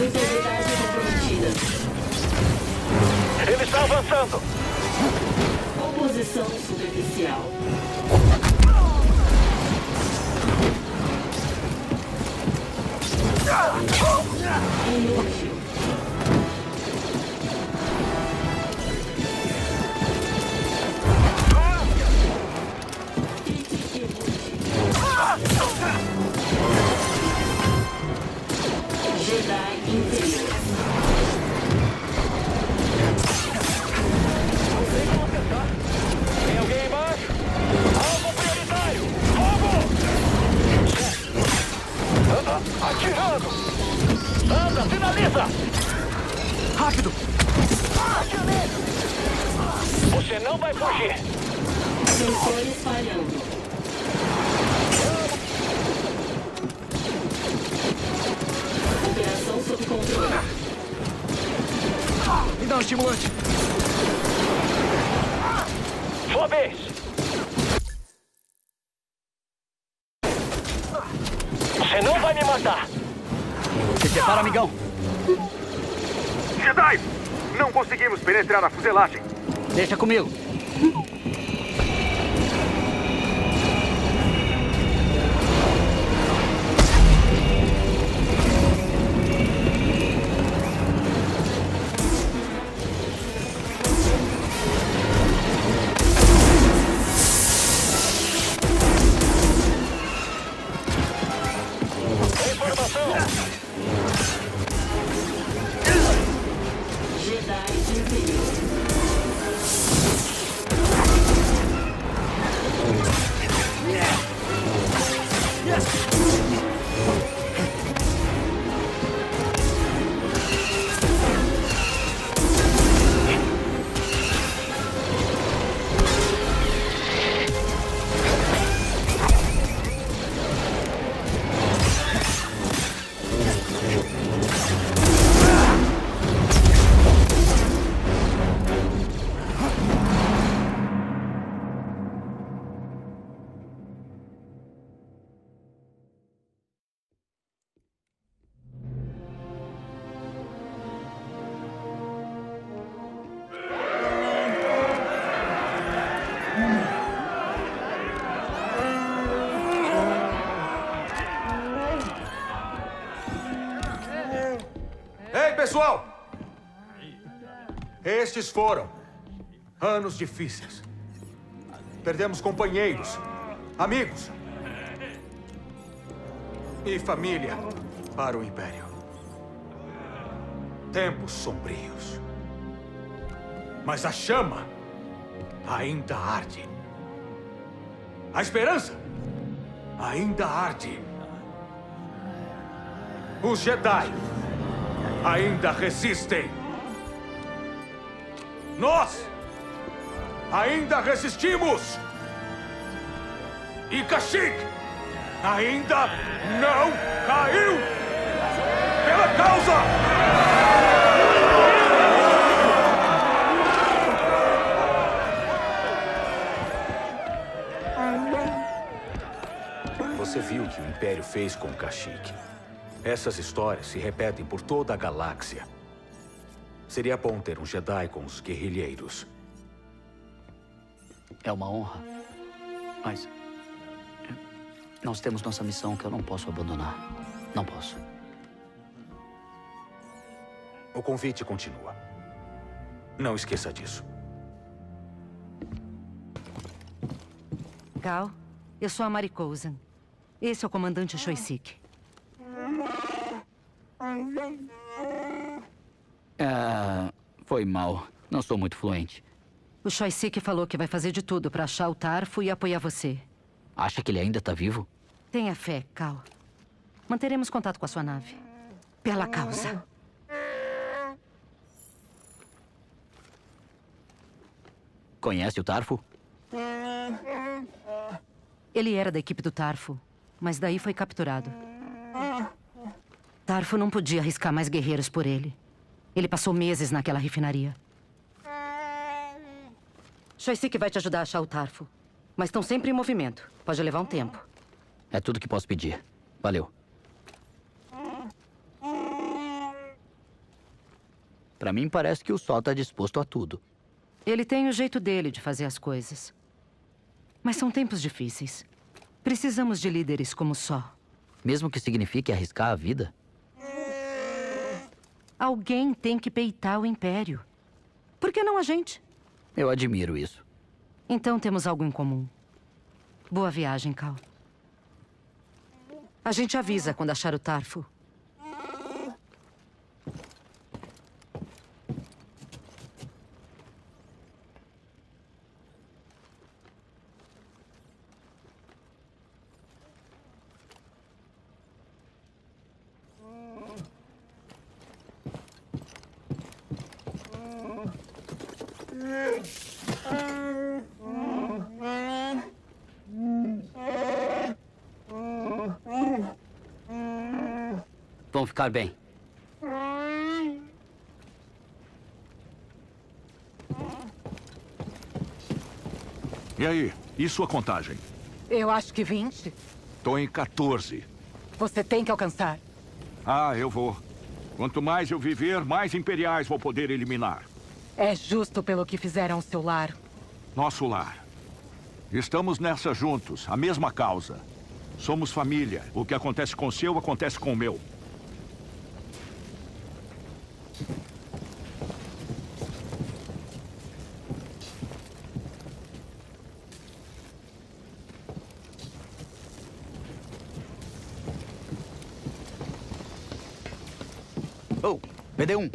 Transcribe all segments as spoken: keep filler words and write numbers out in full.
Integridade comprometida. Ele está avançando. Oposição superficial. Inútil. Jedi inferior. Tem alguém embaixo? Alvo prioritário! Fogo! Ah, ah, atirando! Anda, finaliza! Rápido! Atire nele! Você não vai fugir! Sensores falhando. Operação sob controle. Me dá um estimulante. Sua vez! Você não vai me matar! Se prepara, amigão. Jedi! Não conseguimos penetrar a fuselagem. Deixa comigo. Pessoal, estes foram anos difíceis. Perdemos companheiros, amigos e família para o Império. Tempos sombrios. Mas a chama ainda arde. A esperança ainda arde. Os Jedi ainda resistem. Nós ainda resistimos. E Kashyyyk ainda não caiu. Pela causa! Você viu o que o Império fez com Kashyyyk. Essas histórias se repetem por toda a galáxia. Seria bom ter um Jedi com os guerrilheiros. É uma honra. Mas... nós temos nossa missão que eu não posso abandonar. Não posso. O convite continua. Não esqueça disso. Cal, eu sou a Mari Kouzan. Esse é o comandante Choyyssyk. Ah, foi mal. Não sou muito fluente. O Choyyssyk falou que vai fazer de tudo para achar o Tarfo e apoiar você. Acha que ele ainda tá vivo? Tenha fé, Cal. Manteremos contato com a sua nave. Pela causa. Conhece o Tarfo? Ele era da equipe do Tarfo, mas daí foi capturado. Tarfo não podia arriscar mais guerreiros por ele. Ele passou meses naquela refinaria. Choyyssyk vai te ajudar a achar o Tarfo. Mas estão sempre em movimento. Pode levar um tempo. É tudo que posso pedir. Valeu. Pra mim, parece que o Sol tá disposto a tudo. Ele tem o jeito dele de fazer as coisas. Mas são tempos difíceis. Precisamos de líderes como Só. Mesmo que signifique arriscar a vida? Alguém tem que peitar o Império. Por que não a gente? Eu admiro isso. Então temos algo em comum. Boa viagem, Cal. A gente avisa quando achar o Tarfo. Vão ficar bem. E aí? E sua contagem? Eu acho que vinte. Tô em quatorze. Você tem que alcançar. Ah, eu vou. Quanto mais eu viver, mais imperiais vou poder eliminar. É justo pelo que fizeram ao seu lar. Nosso lar. Estamos nessa juntos, a mesma causa. Somos família. O que acontece com o seu, acontece com o meu. Oh, P D um.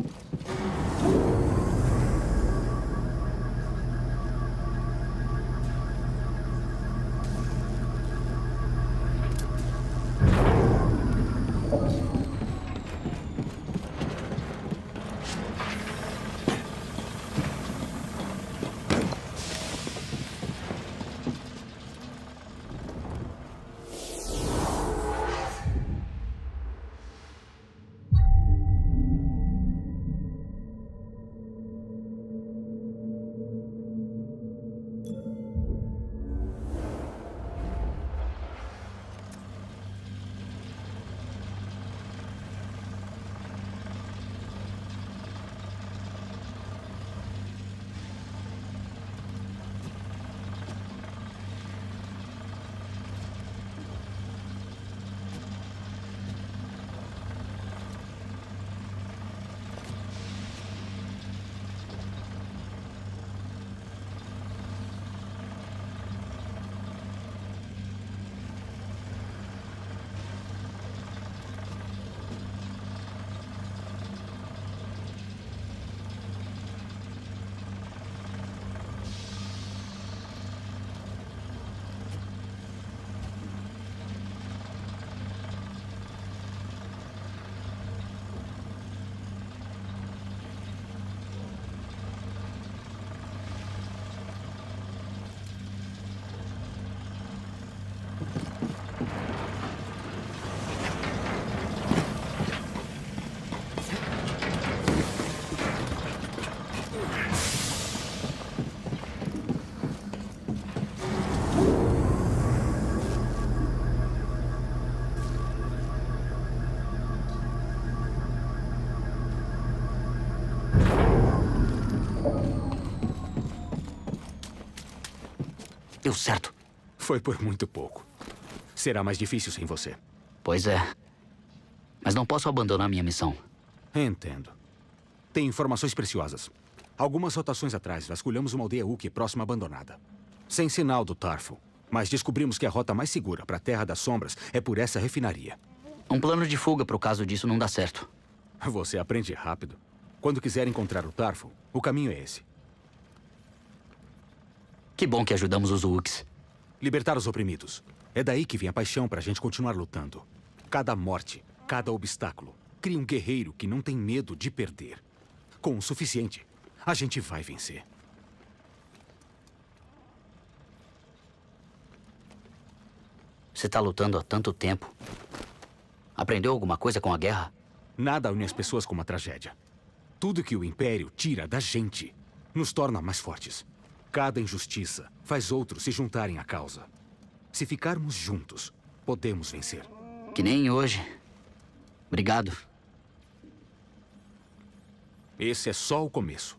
Deu certo. Foi por muito pouco. Será mais difícil sem você. Pois é. Mas não posso abandonar minha missão. Entendo. Tem informações preciosas. Algumas rotações atrás, vasculhamos uma aldeia Wookiee próxima abandonada. Sem sinal do Tarfo. Mas descobrimos que a rota mais segura para a Terra das Sombras é por essa refinaria. Um plano de fuga para o caso disso não dá certo. Você aprende rápido. Quando quiser encontrar o Tarfo, o caminho é esse. Que bom que ajudamos os Wookiees. Libertar os oprimidos. É daí que vem a paixão pra gente continuar lutando. Cada morte, cada obstáculo, cria um guerreiro que não tem medo de perder. Com o suficiente, a gente vai vencer. Você tá lutando há tanto tempo. Aprendeu alguma coisa com a guerra? Nada une as pessoas como a tragédia. Tudo que o Império tira da gente nos torna mais fortes. Cada injustiça faz outros se juntarem à causa. Se ficarmos juntos, podemos vencer. Que nem hoje. Obrigado. Esse é só o começo.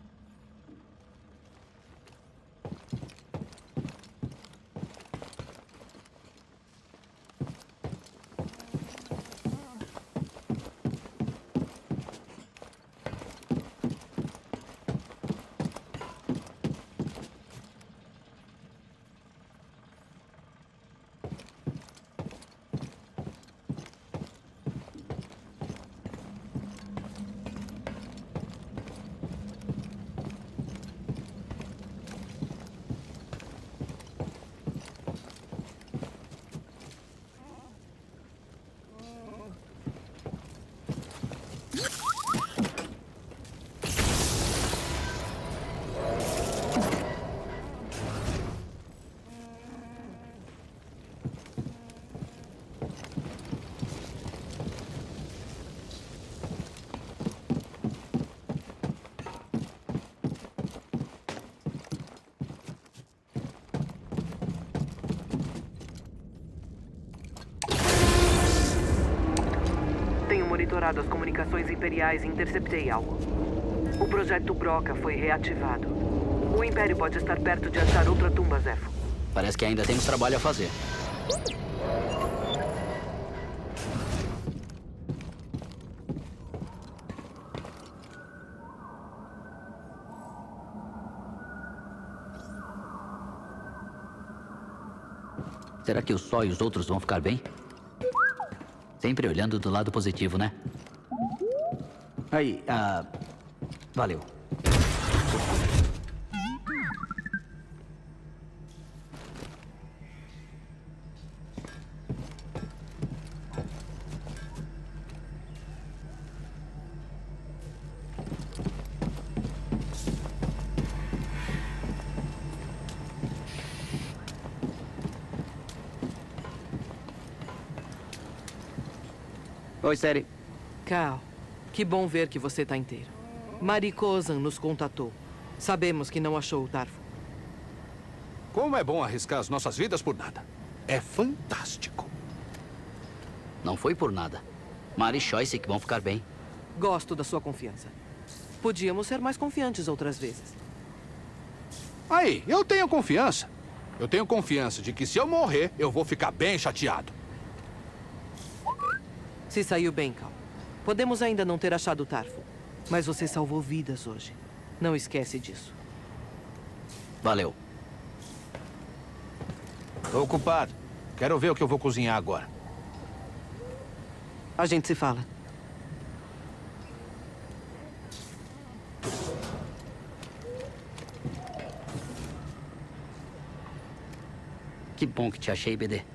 Monitorado as comunicações imperiais e interceptei algo. O projeto Broca foi reativado. O Império pode estar perto de achar outra tumba, Zefo. Parece que ainda temos trabalho a fazer. Será que o Só e os outros vão ficar bem? Sempre olhando do lado positivo, né? Aí, ah... valeu. Oi, Série. Cal, que bom ver que você está inteiro. Mari Kozan nos contatou. Sabemos que não achou o Tarfo. Como é bom arriscar as nossas vidas por nada. É fantástico. Não foi por nada. Mari e Choice que vão ficar bem. Gosto da sua confiança. Podíamos ser mais confiantes outras vezes. Aí, eu tenho confiança. Eu tenho confiança de que se eu morrer, eu vou ficar bem chateado. Se saiu bem, Cal. Podemos ainda não ter achado o Tarfo, mas você salvou vidas hoje. Não esquece disso. Valeu. Tô ocupado. Quero ver o que eu vou cozinhar agora. A gente se fala. Que bom que te achei, B D.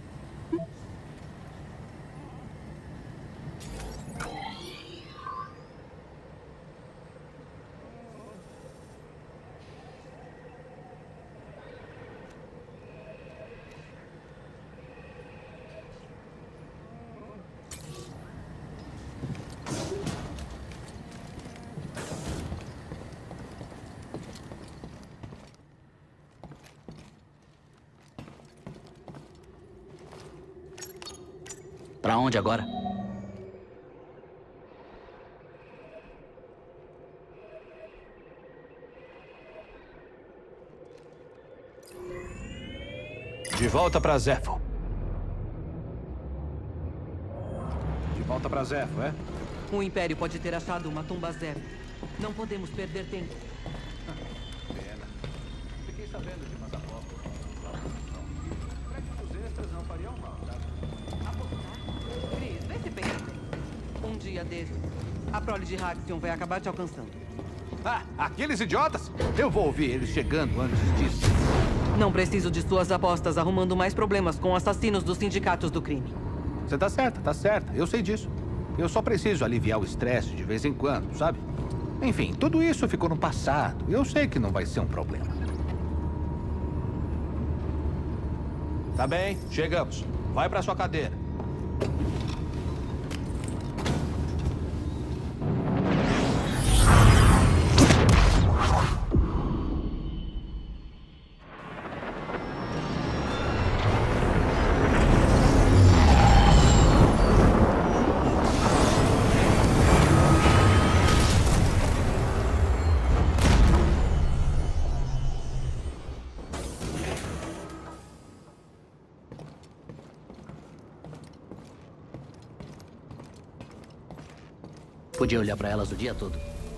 Pra onde agora? De volta pra Zefo. De volta pra Zefo, é? O Império pode ter achado uma tumba zero. Não podemos perder tempo. Pena. Fiquei sabendo de umas apostas. Créditos extras não fariam mal, tá? Cris, vê se pensa. Um dia desses, a prole de Haxion vai acabar te alcançando. Ah, aqueles idiotas? Eu vou ouvir eles chegando antes disso. Não preciso de suas apostas arrumando mais problemas com assassinos dos sindicatos do crime. Você tá certa, tá certa. Eu sei disso. Eu só preciso aliviar o estresse de vez em quando, sabe? Enfim, tudo isso ficou no passado. Eu sei que não vai ser um problema. Tá bem, chegamos. Vai pra sua cadeira. Podia olhar pra elas o dia todo.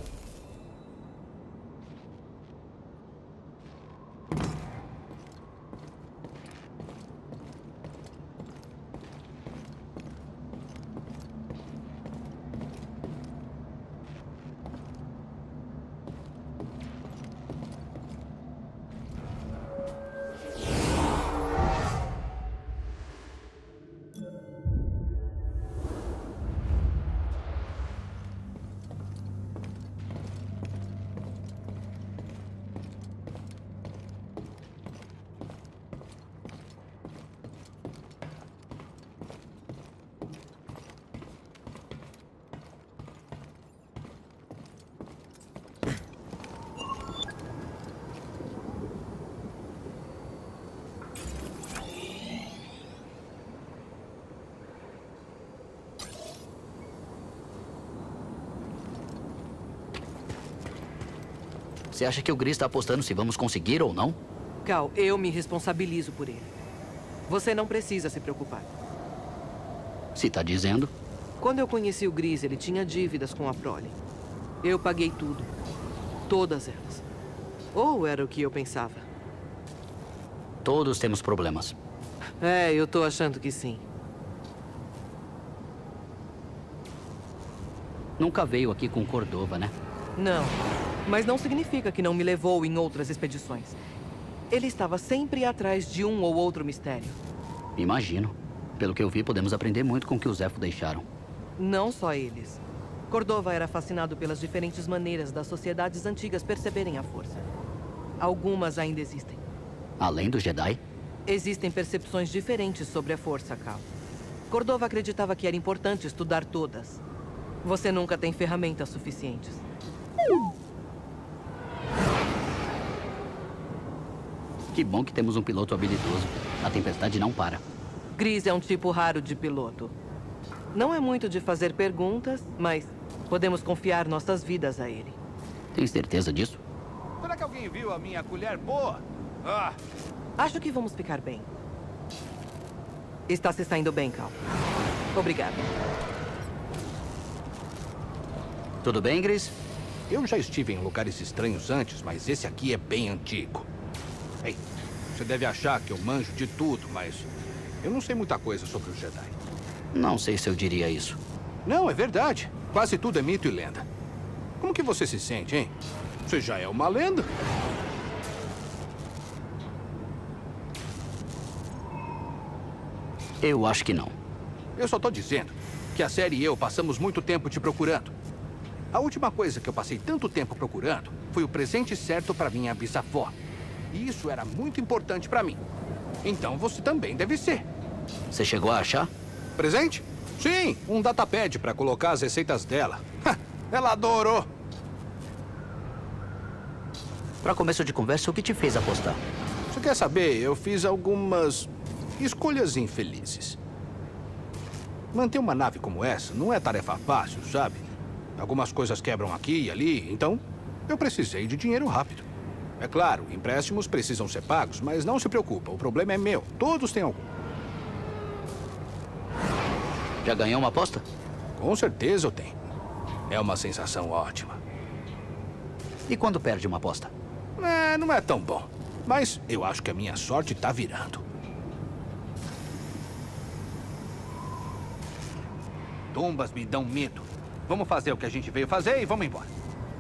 Você acha que o Gris está apostando se vamos conseguir ou não? Cal, eu me responsabilizo por ele. Você não precisa se preocupar. Se tá dizendo. Quando eu conheci o Gris, ele tinha dívidas com a Prole. Eu paguei tudo. Todas elas. Ou era o que eu pensava. Todos temos problemas. É, eu tô achando que sim. Nunca veio aqui com Cordova, né? Não. Mas não significa que não me levou em outras expedições. Ele estava sempre atrás de um ou outro mistério. Imagino. Pelo que eu vi, podemos aprender muito com o que os Zeffo deixaram. Não só eles. Cordova era fascinado pelas diferentes maneiras das sociedades antigas perceberem a força. Algumas ainda existem. Além do Jedi? Existem percepções diferentes sobre a força, Cal. Cordova acreditava que era importante estudar todas. Você nunca tem ferramentas suficientes. Que bom que temos um piloto habilidoso. A tempestade não para. Gris é um tipo raro de piloto. Não é muito de fazer perguntas, mas podemos confiar nossas vidas a ele. Tem certeza disso? Será que alguém viu a minha colher boa? Ah! Acho que vamos ficar bem. Está se saindo bem, Cal. Obrigado. Tudo bem, Gris? Eu já estive em lugares estranhos antes, mas esse aqui é bem antigo. Ei, você deve achar que eu manjo de tudo, mas eu não sei muita coisa sobre os Jedi. Não sei se eu diria isso. Não, é verdade. Quase tudo é mito e lenda. Como que você se sente, hein? Você já é uma lenda. Eu acho que não. Eu só tô dizendo que a série e eu passamos muito tempo te procurando. A última coisa que eu passei tanto tempo procurando foi o presente certo para minha bisavó. E isso era muito importante para mim. Então você também deve ser. Você chegou a achar? Presente? Sim, um datapad para colocar as receitas dela. Ela adorou. Para começo de conversa, o que te fez apostar? Você quer saber? Eu fiz algumas escolhas infelizes. Manter uma nave como essa não é tarefa fácil, sabe? Algumas coisas quebram aqui e ali, então eu precisei de dinheiro rápido. É claro, empréstimos precisam ser pagos, mas não se preocupa, o problema é meu. Todos têm algum. Já ganhou uma aposta? Com certeza eu tenho. É uma sensação ótima. E quando perde uma aposta? É, não é tão bom. Mas eu acho que a minha sorte tá virando. Tumbas me dão medo. Vamos fazer o que a gente veio fazer e vamos embora.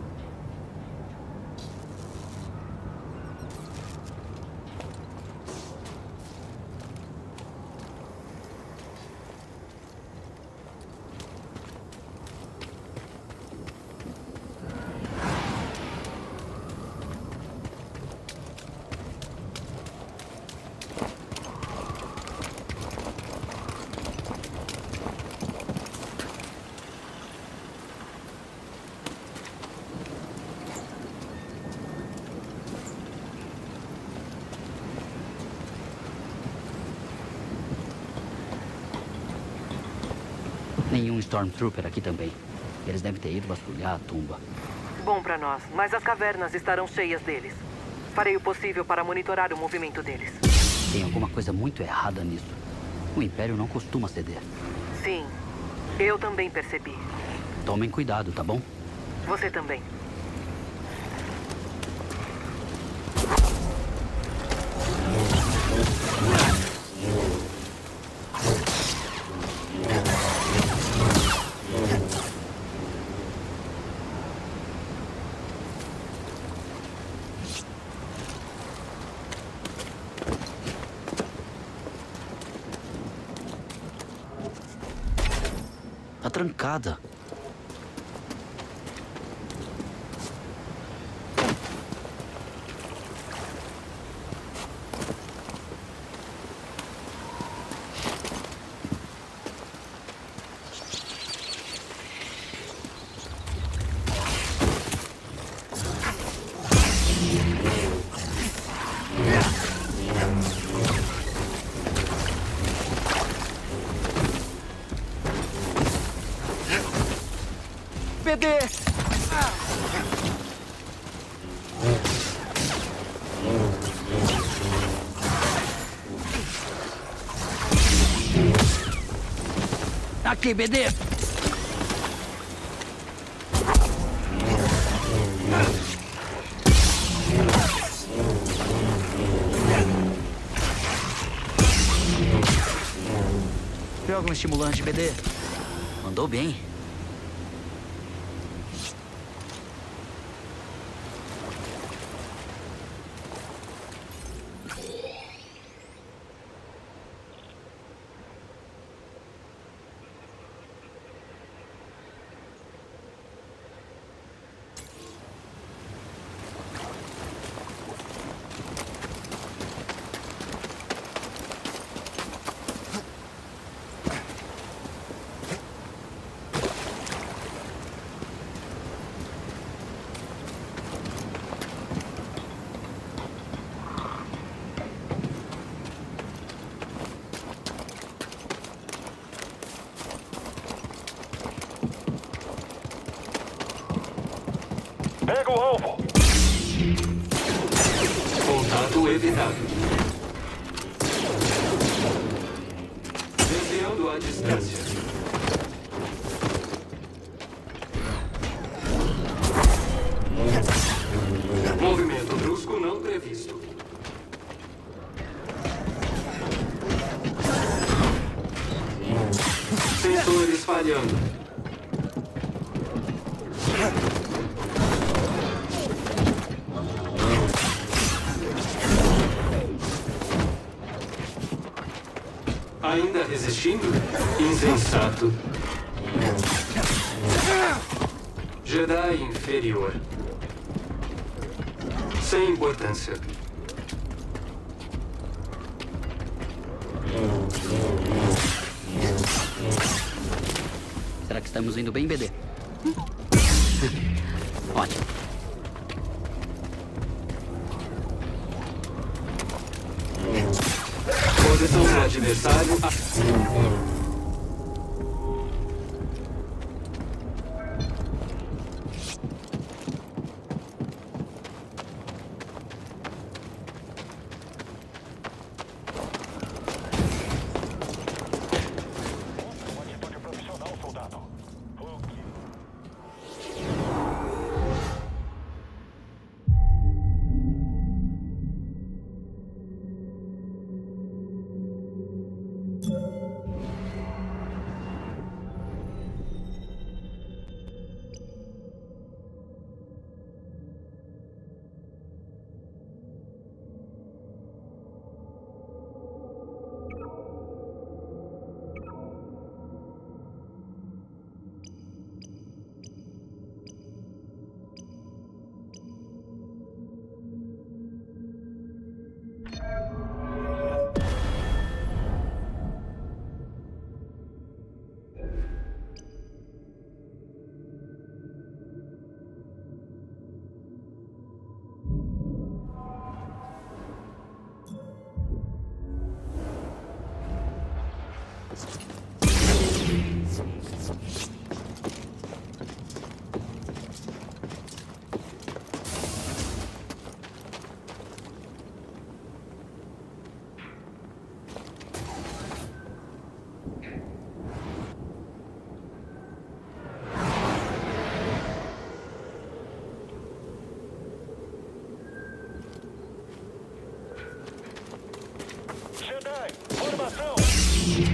Nenhum Stormtrooper aqui também. Eles devem ter ido vasculhar a tumba. Bom pra nós, mas as cavernas estarão cheias deles. Farei o possível para monitorar o movimento deles. Tem alguma coisa muito errada nisso. O Império não costuma ceder. Sim, eu também percebi. Tomem cuidado, tá bom? Você também. Tá trancada. B D! Aqui, B D! Joga um estimulante, B D. Mandou bem. Pega o alvo. Contato evitado. Desviando a distância. Movimento brusco não previsto. Sensores falhando. Ainda resistindo? Insensato. Jedi inferior. Sem importância. Será que estamos indo bem, B D? Ótimo. Posição do adversário. Atitude profissional, soldado.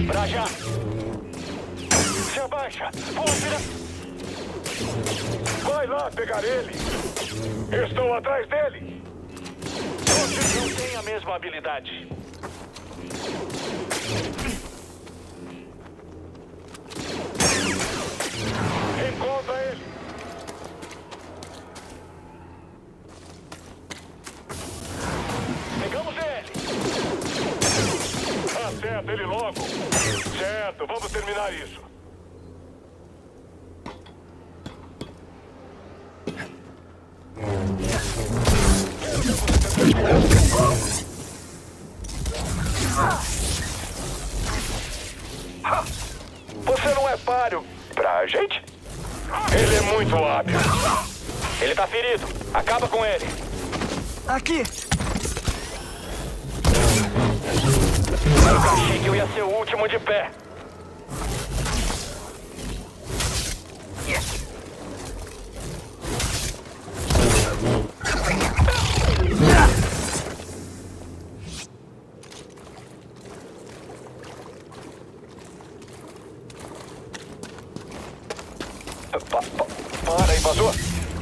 Pra já! Se abaixa! Vou atirar! Vai lá pegar ele! Estou atrás dele! Você não tem a mesma habilidade. Encontra ele! Pegamos ele! Acerta ele logo! Certo, vamos terminar isso. Você não é páreo pra gente? Ele é muito hábil. Ele tá ferido. Acaba com ele. Aqui! Eu achei que eu ia ser o último de pé. Pa, pa, para, invasor!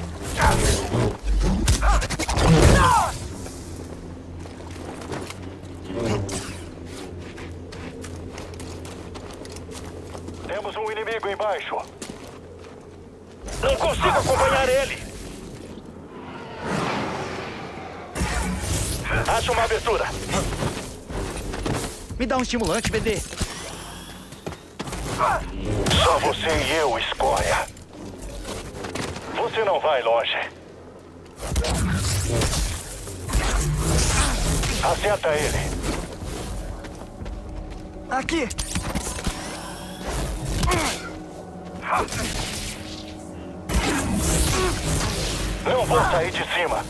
Temos um inimigo embaixo. Não consigo acompanhar ele. Acha uma abertura. Me dá um estimulante, B D. Só você e eu, escória. Você não vai longe. Acerta ele. Aqui! Não vou sair de cima.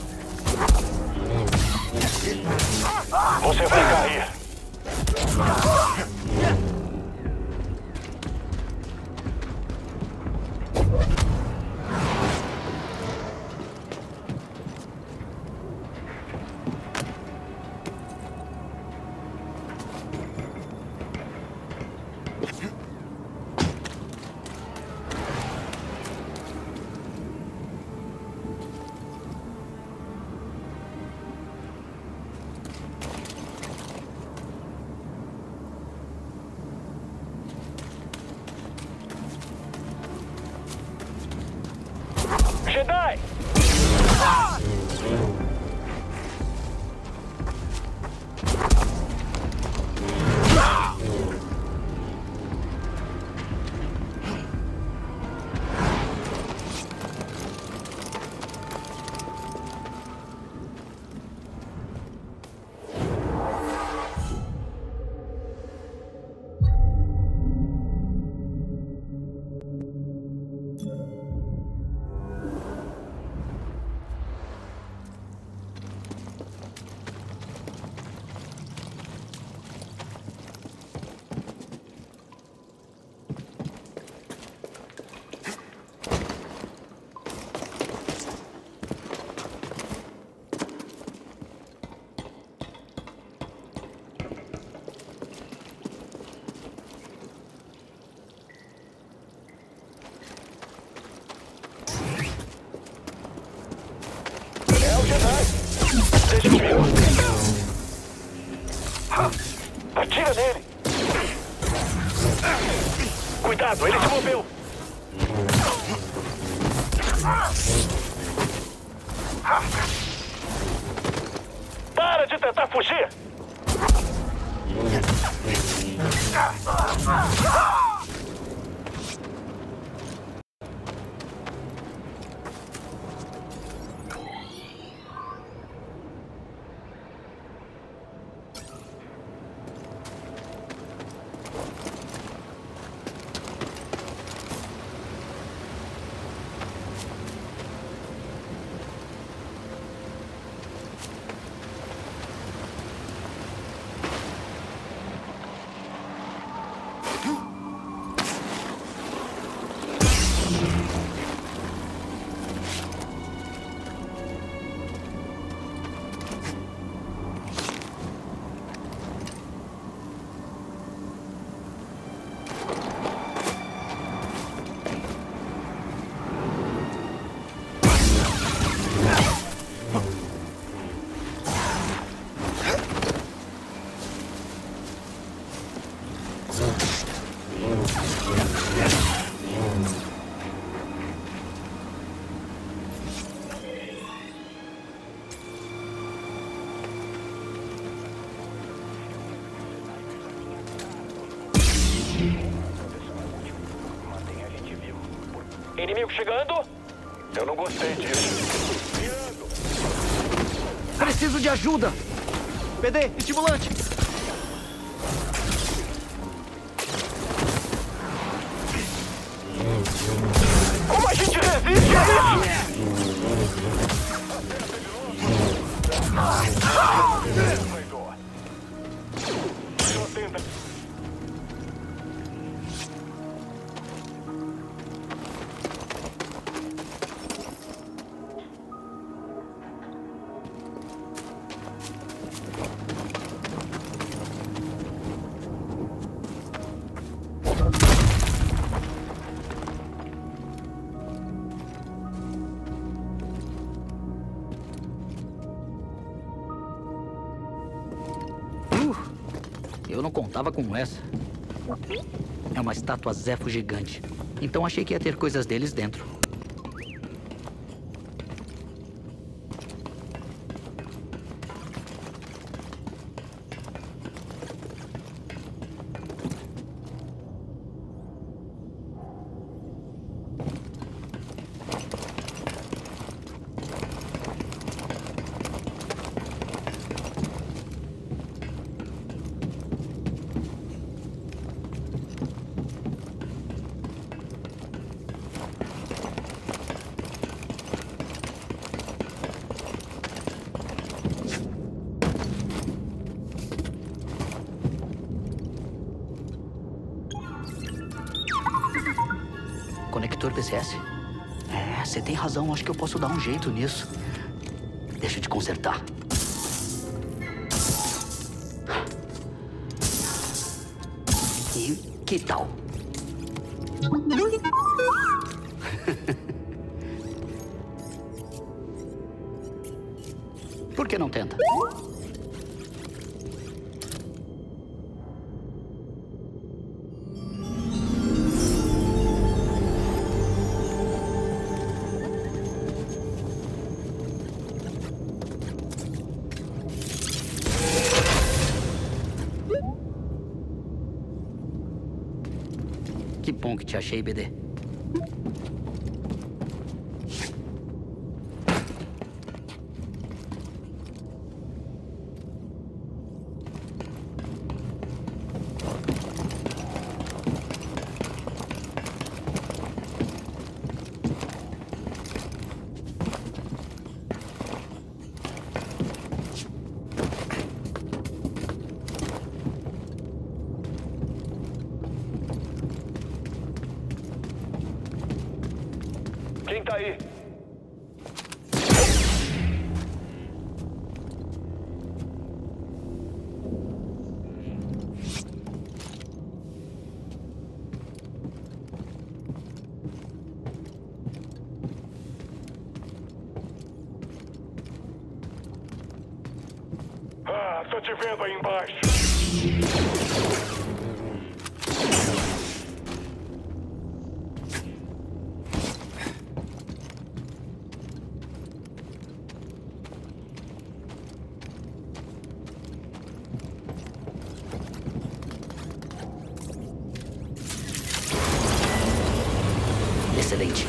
Você vai cair. Jedi! Deixa comigo. Atira nele. Cuidado, ele se moveu. Para de tentar fugir. Inimigo chegando? Eu não gostei disso. Preciso de ajuda! P D, estimulante! Como a gente resiste a isso? Eu não contava com essa. É uma estátua Zefo gigante. Então achei que ia ter coisas deles dentro. Conector P C S? É, você tem razão. Acho que eu posso dar um jeito nisso. Deixa eu te consertar. E que tal? Por que não tenta? Que bom que te achei, B D. Quem tá aí? Ah, tô te vendo aí embaixo. Excelente.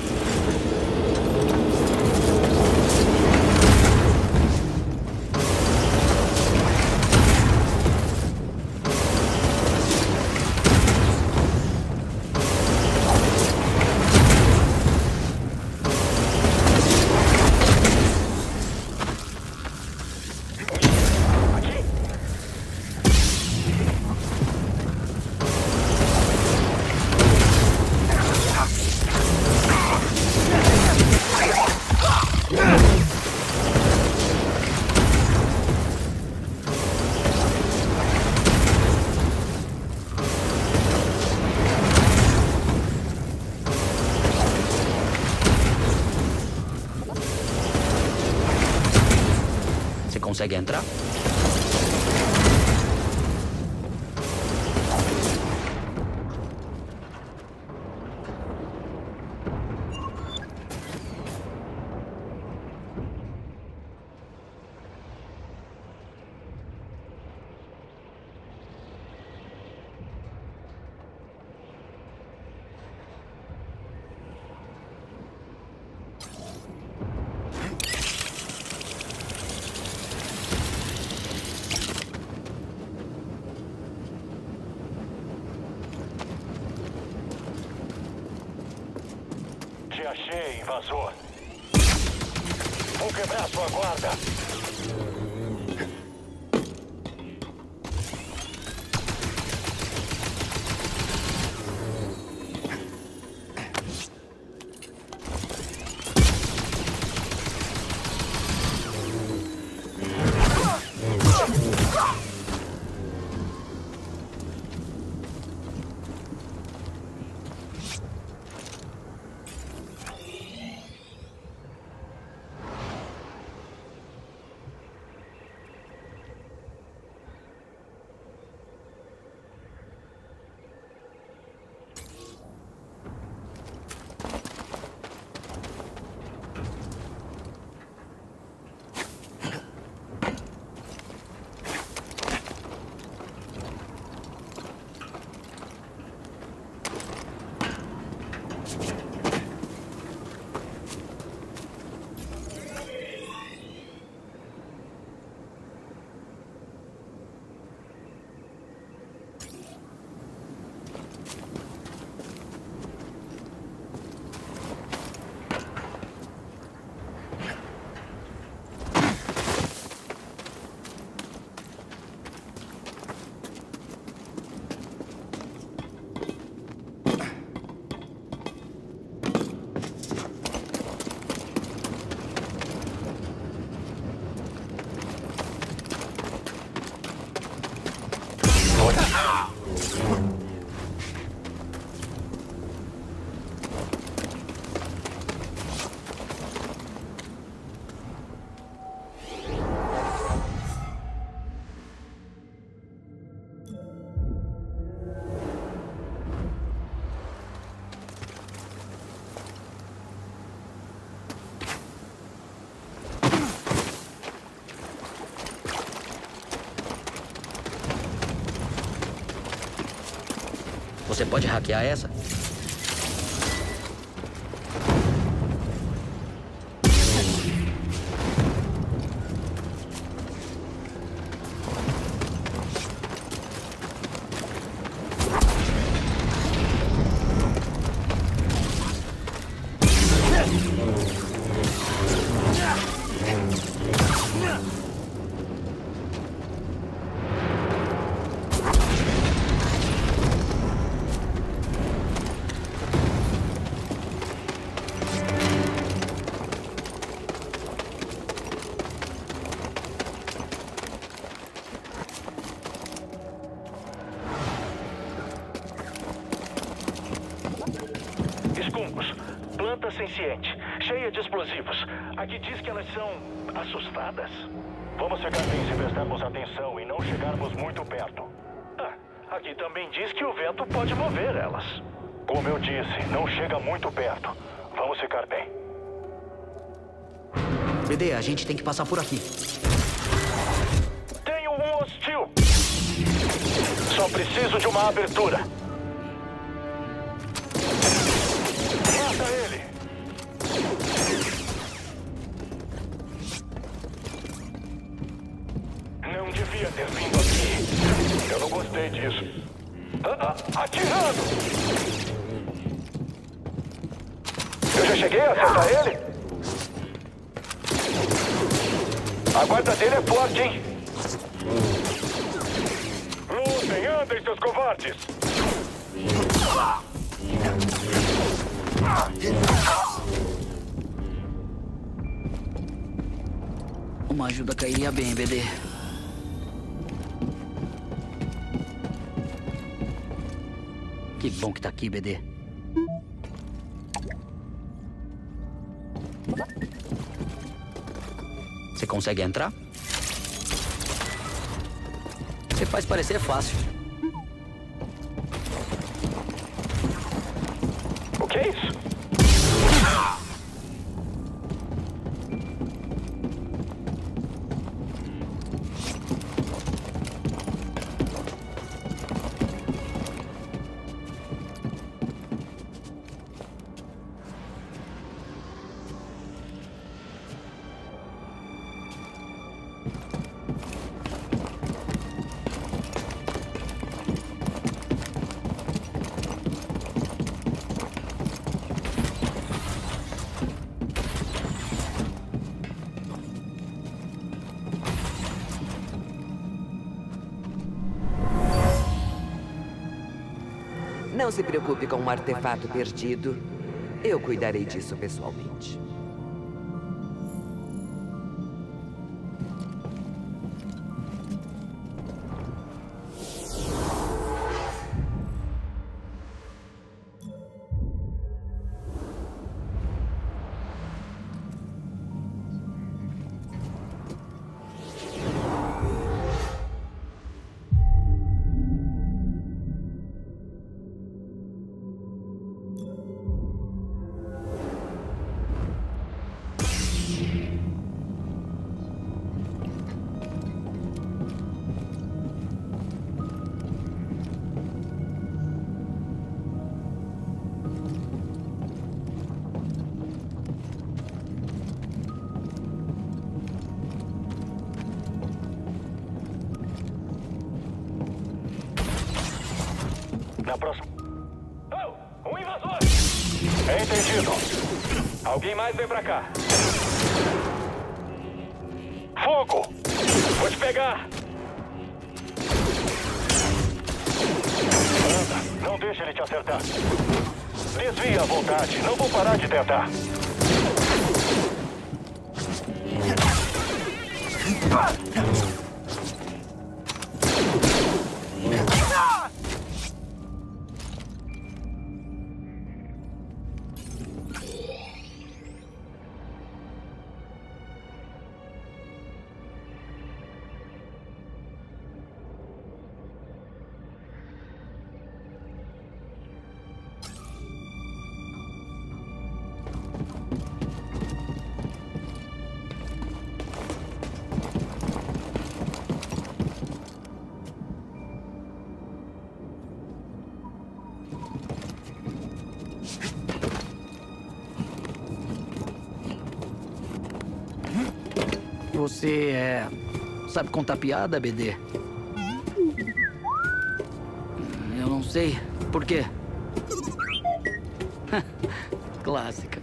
Consegue entrar? Te achei, invasor. Vou quebrar sua guarda. Você pode hackear essa? Planta senciente, cheia de explosivos. Aqui diz que elas são assustadas. Vamos ficar bem se prestarmos atenção e não chegarmos muito perto. Ah, aqui também diz que o vento pode mover elas. Como eu disse, não chega muito perto. Vamos ficar bem. B D, a gente tem que passar por aqui. Tenho um hostil. Só preciso de uma abertura. Mata ele. Não devia ter vindo aqui. Eu não gostei disso. Ah, ah, atirando! Eu já cheguei a acertar ele? A guarda dele é forte, hein? Lutem, andem, seus covardes! Uma ajuda cairia bem, B D. Que bom que tá aqui, B D. Você consegue entrar? Você faz parecer fácil. O que é isso? Não se preocupe com um artefato perdido. Eu cuidarei disso pessoalmente. Na próxima... Oh! Um invasor! Entendido. Alguém mais vem pra cá. Fogo! Vou te pegar! Anda, não deixe ele te acertar. Desvia à vontade, não vou parar de tentar. Você é... sabe contar piada, B D? Eu não sei. Por quê? Clássica.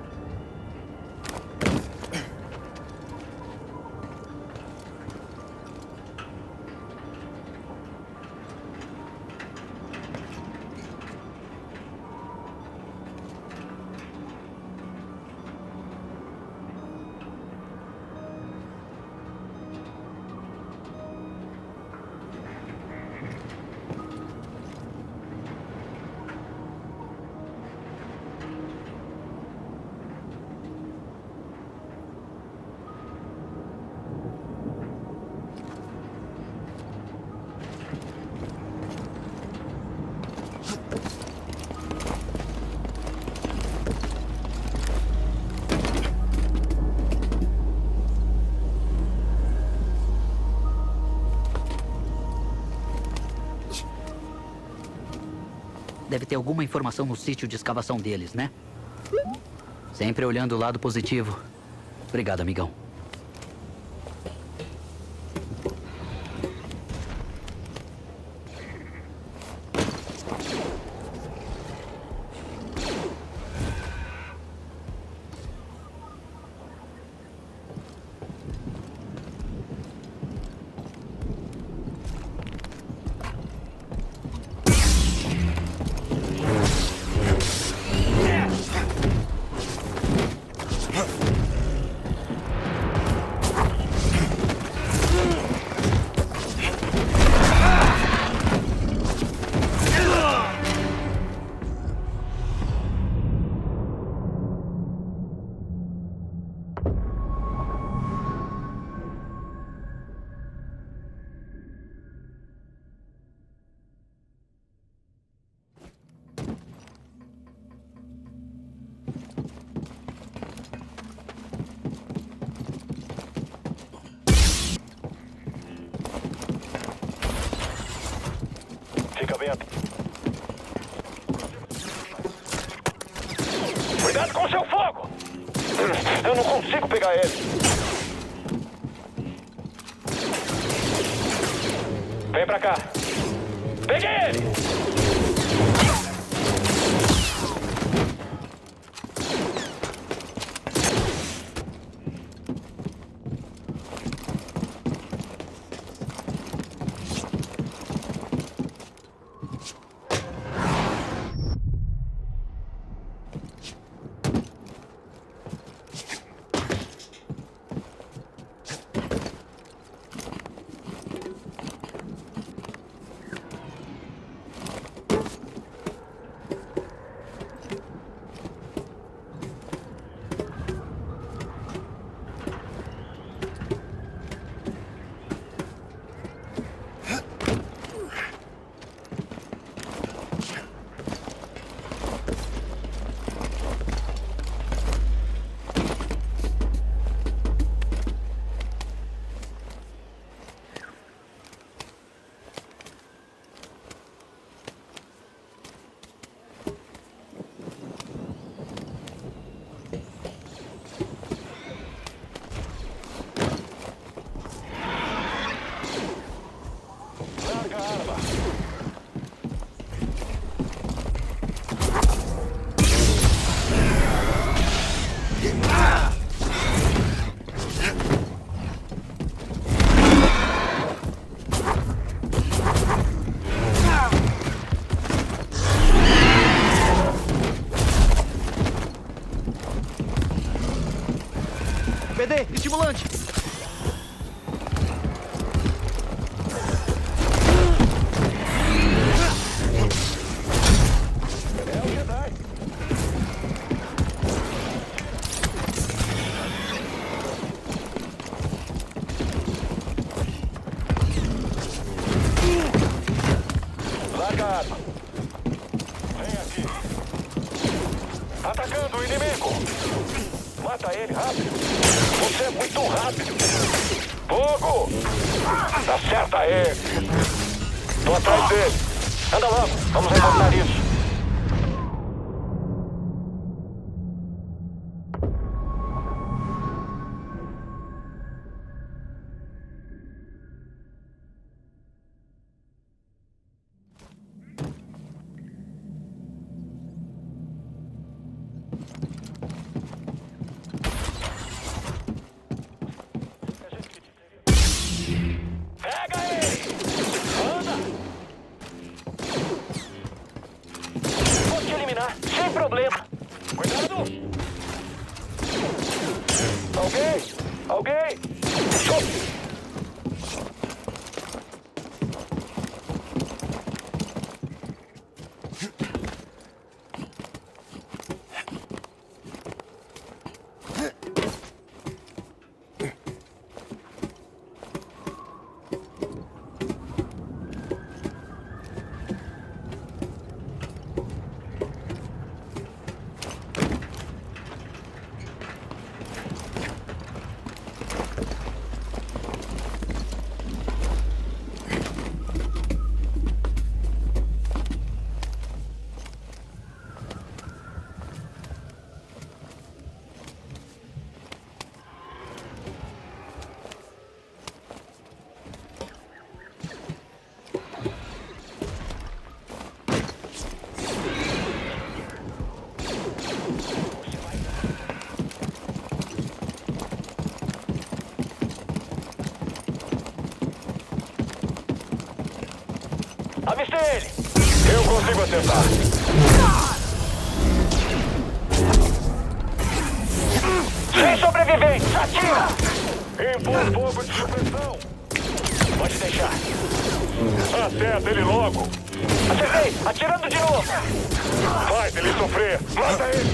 Deve ter alguma informação no sítio de escavação deles, né? Sempre olhando o lado positivo. Obrigado, amigão. Fica bem atento. Cuidado com o seu fogo! Eu não consigo pegar ele. Vem pra cá. Peguei ele! P D, estimulante! Larga a arma. Vem aqui. Atacando o inimigo. Mata ele rápido. Você é muito rápido. Fogo! Acerta ele. Tô atrás dele. Anda logo. Vamos reportar isso. Sem problema. Cuidado! Alguém? Alguém? Show! Avistei ele! Eu consigo acertar. Sem sobreviventes! Atira! Impor fogo de supressão! Pode deixar. Acerta ele logo! Acertei! Atirando de novo! Faz ele sofrer! Mata ele!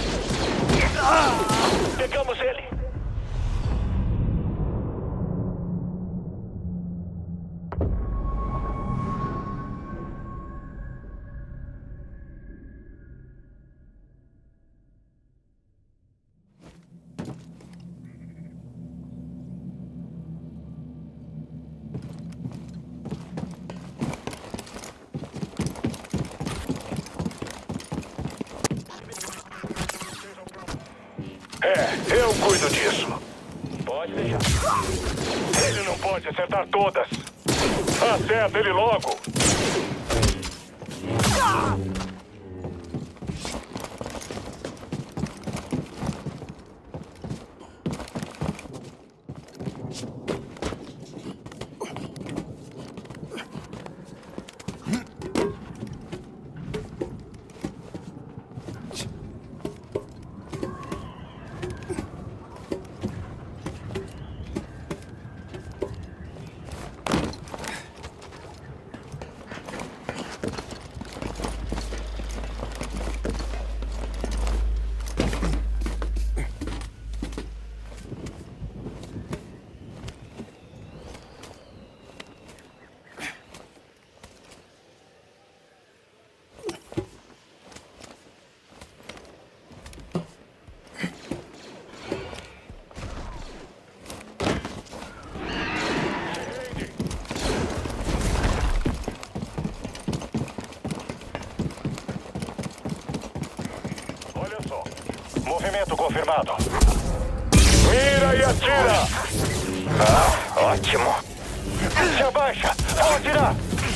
Pegamos ele! É, eu cuido disso. Pode deixar. Ele não pode acertar todas. Acerta ele logo. Movimento confirmado. Mira e atira! Ah, ótimo. Se abaixa! Vou atirar!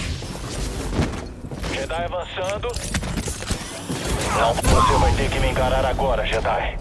Jedi avançando. Não, você vai ter que me encarar agora, Jedi.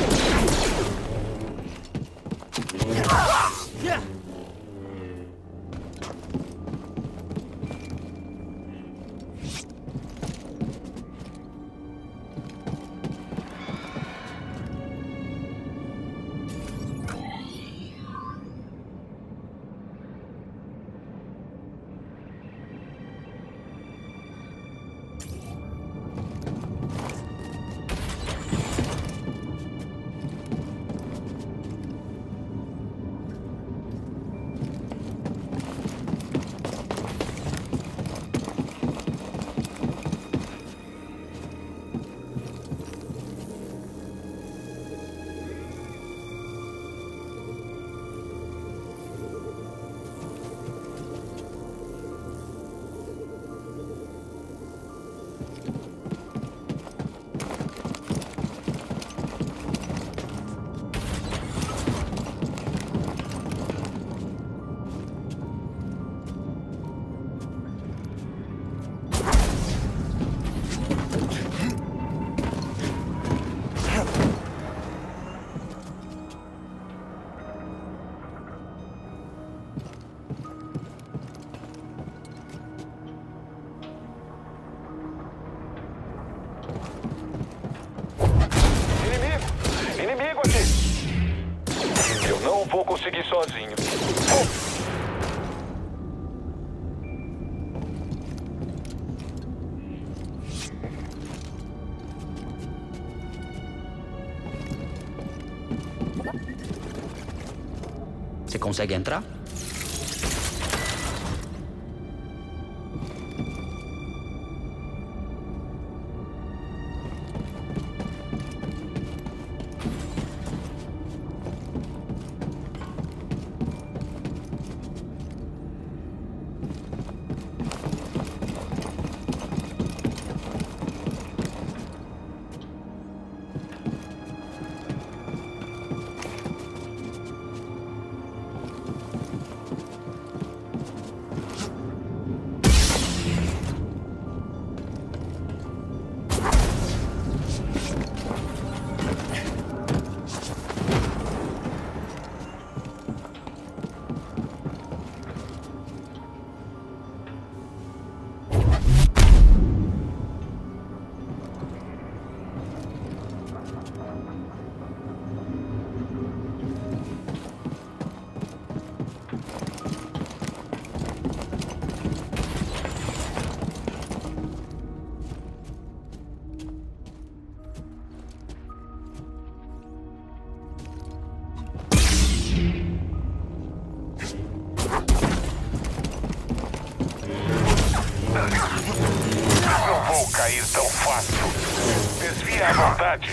Inimigo aqui! Eu não vou conseguir sozinho. Oh. Você consegue entrar? Cair tão fácil. Desvia à vontade.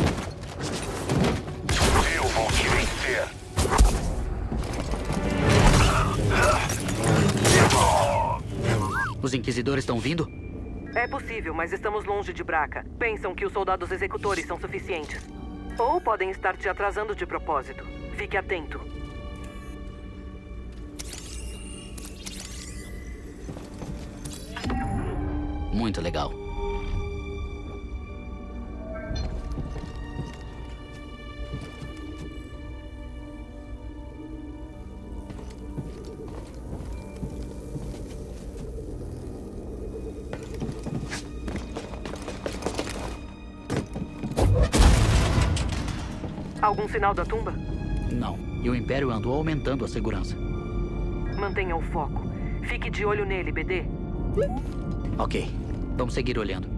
Eu vou te vencer. Os inquisidores estão vindo? É possível, mas estamos longe de Braca. Pensam que os soldados executores são suficientes. Ou podem estar te atrasando de propósito. Fique atento. Muito legal. Algum sinal da tumba? Não. E o Império andou aumentando a segurança. Mantenha o foco. Fique de olho nele, B D. Ok. Vamos seguir olhando.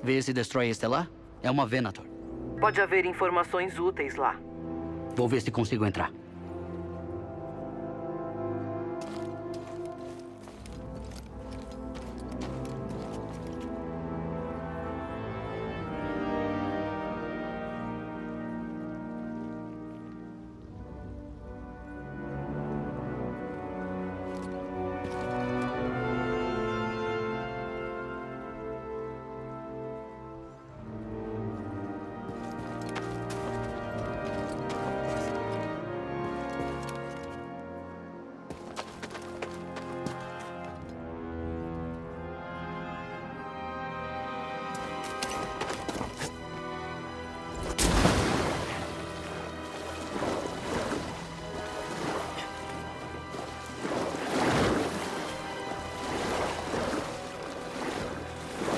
Vê esse Destroyer estelar? É uma Venator. Pode haver informações úteis lá. Vou ver se consigo entrar.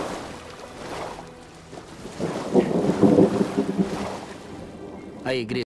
Aí, Gris.